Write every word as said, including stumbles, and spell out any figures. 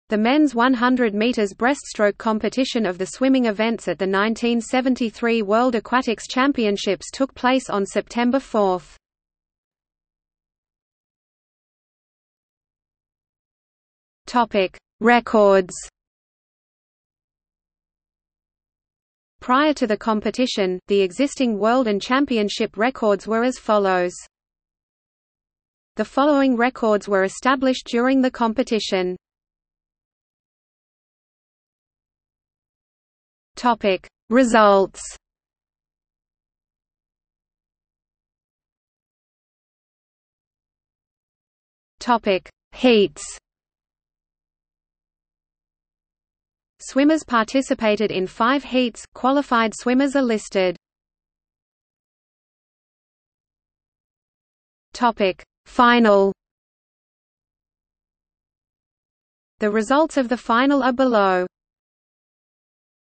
The men's one hundred meters breaststroke competition of the swimming events at the nineteen seventy-three World Aquatics Championships took place on September fourth. Topic: Records. Prior to the competition, the existing world and championship records were as follows. The following records were established during the competition. Topic: Results. Topic: Heats. Swimmers participated in five heats. Qualified swimmers are listed. Topic: Final. The results of the final are below.